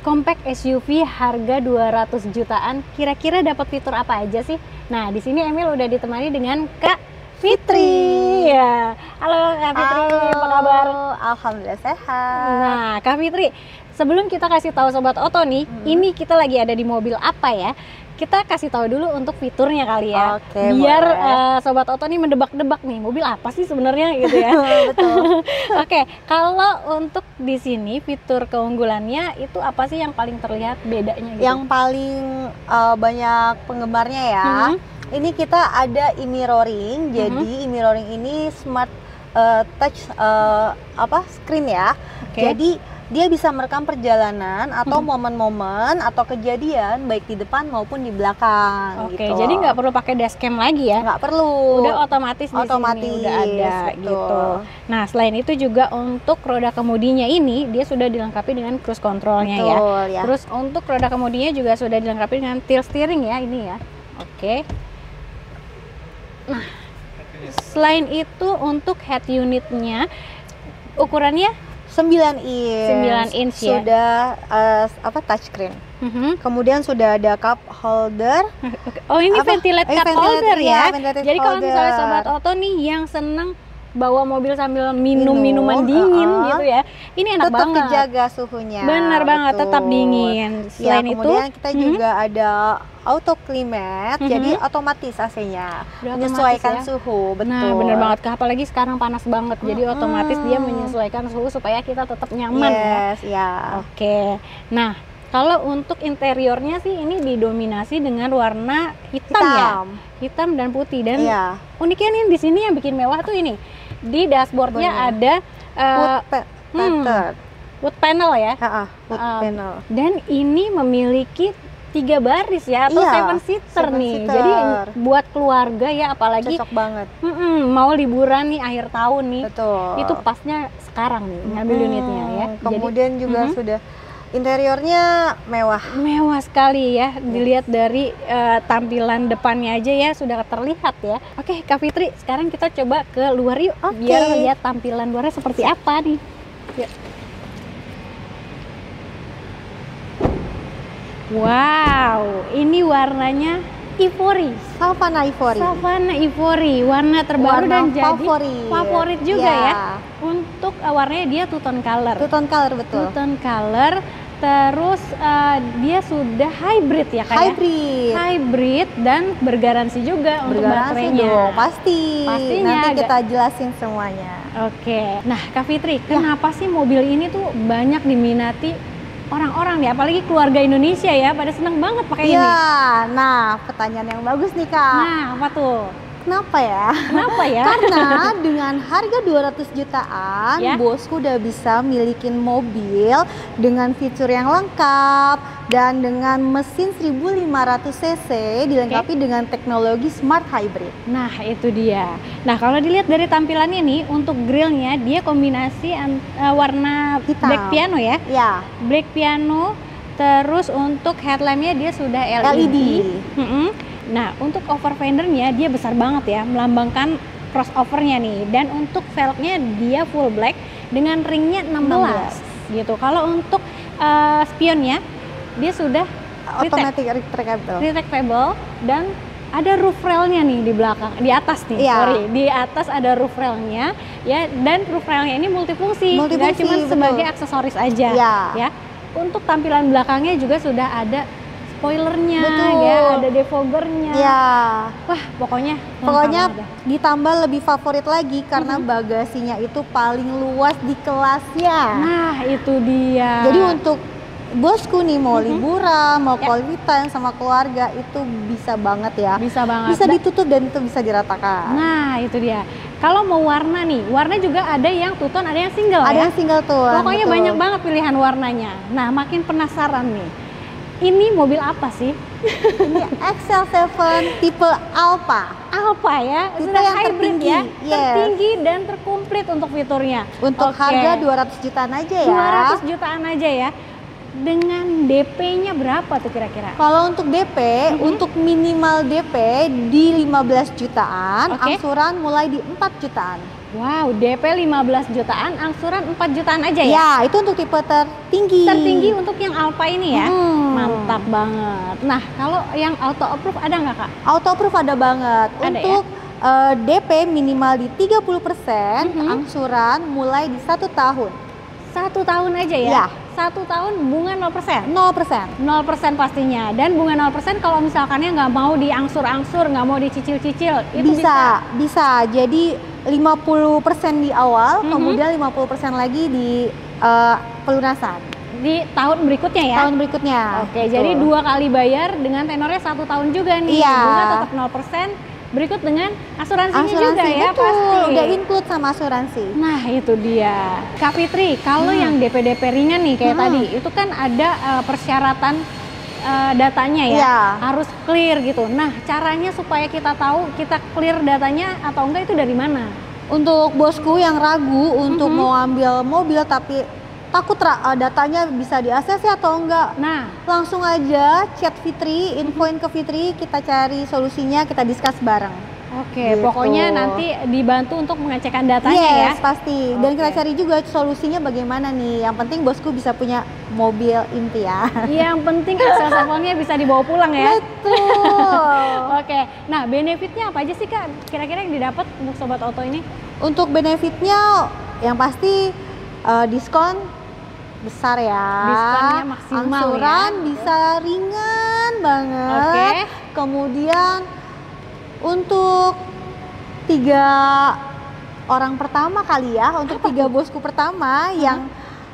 compact SUV harga 200 jutaan, kira-kira dapat fitur apa aja sih? Nah, di sini Emil udah ditemani dengan Kak Fitri. Ya. Halo Kak Fitri, apa kabar? Alhamdulillah sehat. Nah, Kak Fitri, sebelum kita kasih tahu Sobat Oto nih, ini kita lagi ada di mobil apa ya? Kita kasih tahu dulu untuk fiturnya kali ya. Oke, biar Sobat Oto nih mendebak-debak nih, mobil apa sih sebenarnya gitu ya. Betul. Oke, kalau untuk di sini fitur keunggulannya itu apa sih yang paling terlihat bedanya gitu? Yang paling banyak penggemarnya ya. Ini kita ada e-mirroring. Jadi e-mirroring ini smart touch screen ya. Jadi dia bisa merekam perjalanan atau momen-momen atau kejadian baik di depan maupun di belakang. Oke, gitu. jadi nggak perlu pakai dashcam lagi ya? Nggak perlu. Udah otomatis di sini udah ada betul. gitu. Nah, selain itu juga untuk roda kemudinya ini dia sudah dilengkapi dengan cruise controlnya ya. Terus untuk roda kemudinya juga sudah dilengkapi dengan tilt steering ya ini ya. Oke. Nah, selain itu untuk head unitnya ukurannya 9 inch ya. Sudah touchscreen. Kemudian sudah ada cup holder. Oh, ini ventilated cup holder ya. Jadi kalau misalnya Sobat Oto nih yang seneng bawa mobil sambil minum minuman dingin gitu ya, ini enak tetap banget. Tetap kejaga suhunya. Benar banget, tetap dingin. Selain itu, kemudian kita juga ada auto climate, jadi otomatis AC-nya menyesuaikan suhu. Betul. Nah, benar banget. Apalagi sekarang panas banget, jadi otomatis dia menyesuaikan suhu supaya kita tetap nyaman ya. Oke. Nah, kalau untuk interiornya sih ini didominasi dengan warna hitam ya, hitam dan putih. Dan uniknya nih di sini yang bikin mewah tuh ini di dashboardnya ada wood panel ya, wood panel. Dan ini memiliki 3 baris ya atau 7 seater nih. Jadi buat keluarga ya, apalagi cocok banget. Mau liburan nih akhir tahun nih. Betul. Itu pasnya sekarang nih ngambil unitnya ya. Kemudian juga sudah interiornya mewah sekali ya. Dilihat dari tampilan depannya aja ya sudah terlihat ya. Oke, Kak Fitri, sekarang kita coba ke luar yuk. Biar lihat tampilan luarnya seperti apa nih. Yuk. Wow, ini warnanya Ivory, Savana Ivory, warna terbaru dan jadi favorit juga ya. Untuk warnanya dia two tone color, betul. Two tone color. Terus dia sudah hybrid ya kan? Hybrid dan bergaransi juga untuk baterainya. Pastinya. Nanti kita jelasin semuanya. Oke. Nah, Kak Fitri, kenapa sih mobil ini tuh banyak diminati orang-orang nih, apalagi keluarga Indonesia ya, pada seneng banget pakai ini? Nah, pertanyaan yang bagus nih Kak. Nah, apa tuh? Kenapa ya? Karena dengan harga 200 jutaan, bosku udah bisa milikin mobil dengan fitur yang lengkap dan dengan mesin 1500 cc dilengkapi dengan teknologi smart hybrid. Nah, itu dia. Nah, kalau dilihat dari tampilannya nih, untuk grillnya dia kombinasi warna hitam. Black piano ya? Black piano. Terus untuk headlampnya dia sudah LED. Nah, untuk over fendernya dia besar banget ya, melambangkan crossovernya nih. Dan untuk velgnya dia full black dengan ringnya 16 gitu. Kalau untuk spionnya dia sudah automatic retractable dan ada roof railnya nih di belakang, di atas nih, di atas ada roof railnya ya. Dan roof railnya ini multifungsi, nggak cuma sebagai aksesoris aja ya. Untuk tampilan belakangnya juga sudah ada spoilernya ya, ada defoggernya. Wah, pokoknya ditambah lebih favorit lagi karena bagasinya itu paling luas di kelasnya. Nah, itu dia. Jadi untuk bosku nih mau liburan, mau quality time sama keluarga itu bisa banget ya. Bisa banget. Bisa ditutup dan itu bisa diratakan. Nah, itu dia. Kalau mau warna nih, warna juga ada yang two tone, ada yang single ya. Ada yang single tone. Pokoknya banyak banget pilihan warnanya. Nah, makin penasaran nih. Ini mobil apa sih? Ini XL7 tipe Alpha ya, tipe sudah yang hybrid tertinggi, tertinggi dan terkomplit untuk fiturnya. Untuk harga 200 jutaan aja ya. 200 jutaan aja ya. Dengan DP-nya berapa tuh kira-kira? Kalau untuk DP, untuk minimal DP di 15 jutaan, angsuran mulai di 4 jutaan. Wow, DP 15 jutaan, angsuran 4 jutaan aja ya? Ya, itu untuk tipe tertinggi. Tertinggi untuk yang Alpha ini ya? Mantap banget. Nah, kalau yang auto approve ada nggak Kak? Auto approve ada banget. Ada untuk ya? DP minimal di 30%, angsuran mulai di 1 tahun. 1 tahun aja ya? Ya. 1 tahun bunga 0%? 0%. 0% pastinya. Dan bunga 0% kalau misalkannya nggak mau diangsur-angsur, nggak mau dicicil-cicil, itu bisa. Jadi 50% di awal, kemudian 50% lagi di pelunasan. Di tahun berikutnya ya? Tahun berikutnya. Oke, jadi 2 kali bayar dengan tenornya 1 tahun juga nih. Iya. Bunga tetap 0%, berikut dengan asuransinya juga ya, betul. pasti. Udah include sama asuransi. Nah, itu dia. Kak Fitri, kalau yang DP-DP ringan nih kayak tadi, itu kan ada persyaratan datanya ya, harus clear gitu. Nah, caranya supaya kita tahu kita clear datanya atau enggak itu dari mana? Untuk bosku yang ragu untuk mau ambil mobil tapi takut datanya bisa di-ACC atau enggak, nah langsung aja chat Fitri, infoin ke Fitri, kita cari solusinya, kita discuss bareng. Oke, gitu. Pokoknya nanti dibantu untuk mengecekkan datanya ya? Pasti. Dan kita cari juga solusinya bagaimana nih. Yang penting bosku bisa punya mobil impian. Yang penting Excel sampelnya bisa dibawa pulang ya? Betul. Oke, nah benefitnya apa aja sih Kak? Kira-kira yang didapat untuk Sobat Auto ini? Untuk benefitnya yang pasti diskon besar ya. Diskonnya maksimal angsuran ya? bisa ringan banget. Kemudian untuk 3 orang pertama kali ya, untuk 3 bosku pertama yang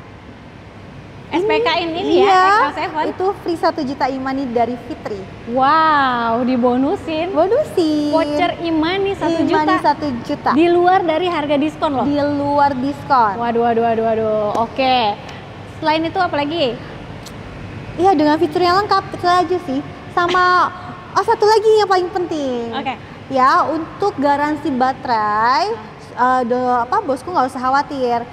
SPK ini ya, Excel 7 itu free 1 juta e-money dari Fitri. Wow, dibonusin. Voucher e-money 1 juta. 1 juta. Di luar dari harga diskon loh. Di luar diskon. Waduh. Oke. Selain itu apa lagi? Iya, dengan fitur yang lengkap itu aja sih. Sama satu lagi yang paling penting. Oke. Ya, untuk garansi baterai, bosku nggak usah khawatir.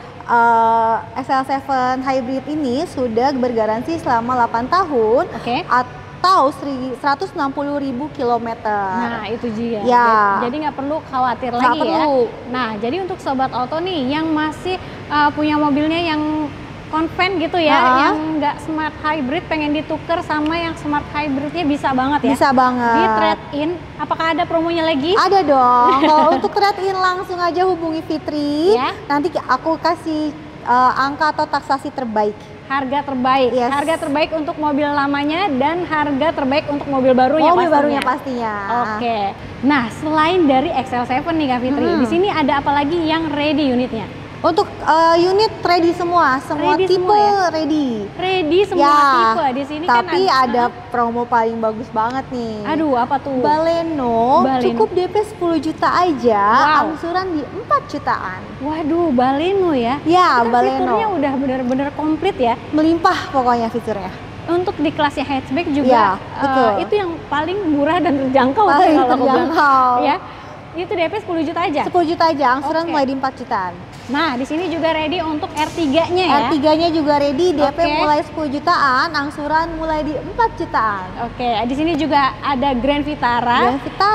XL7 Hybrid ini sudah bergaransi selama 8 tahun atau 160.000 kilometer. Nah, itu dia. Ya. Jadi nggak perlu khawatir lagi ya. Nah, jadi untuk Sobat Auto nih yang masih punya mobilnya yang konven gitu ya, yang nggak smart hybrid pengen ditukar sama yang smart hybridnya bisa banget ya? Bisa banget. Di trade in, apakah ada promonya lagi? Ada dong. Kalau untuk trade in langsung aja hubungi Fitri. Nanti aku kasih angka atau taksasi terbaik. Harga terbaik. Harga terbaik untuk mobil lamanya dan harga terbaik untuk mobil barunya. Barunya pastinya. Oke. Nah, selain dari XL7 nih Kak Fitri, di sini ada apa lagi yang ready unitnya? Untuk unit ready semua ready tipe semua ya? Ready semua tipe. Di sini tapi kan ada promo paling bagus banget nih. Aduh, apa tuh? Baleno. Cukup DP 10 juta aja, angsuran di 4 jutaan. Waduh, Baleno ya? Ya, Baleno. Fiturnya udah bener-bener komplit ya? Melimpah pokoknya fiturnya. Untuk di kelasnya hatchback juga, itu yang paling murah dan terjangkau. Paling terjangkau. Ya. Itu DP 10 juta aja? 10 juta aja, angsuran mulai di 4 jutaan. Nah, di sini juga ready untuk R3-nya ya? R3-nya juga ready, DP mulai 10 jutaan, angsuran mulai di 4 jutaan. Oke, di sini juga ada Grand Vitara,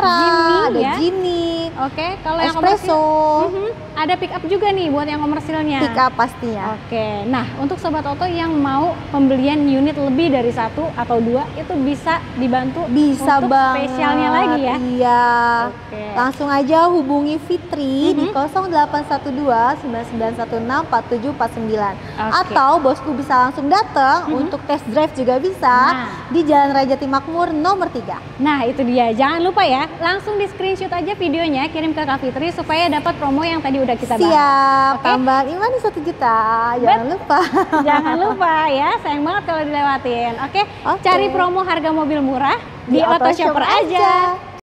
Jimny. Oke, kalau yang Espresso. Ada pick up juga nih buat yang komersilnya. Pick up pastinya. Oke, nah untuk Sobat Auto yang mau pembelian unit lebih dari 1 atau 2 itu bisa dibantu untuk banget. Spesialnya lagi ya? Iya. Langsung aja hubungi Fitri di 0812 99164749. Atau bosku bisa langsung datang untuk test drive juga bisa di Jalan Rajati Makmur nomor 3. Nah, itu dia. Jangan lupa ya, langsung di screenshot aja videonya, kirim ke Kak Fitri supaya dapat promo yang tadi udah kita bahas. Siap. Tambahan e-money 1 juta. Jangan lupa. Jangan lupa ya, sayang banget kalau dilewatin. Oke. Cari promo harga mobil murah di Auto Shopper aja.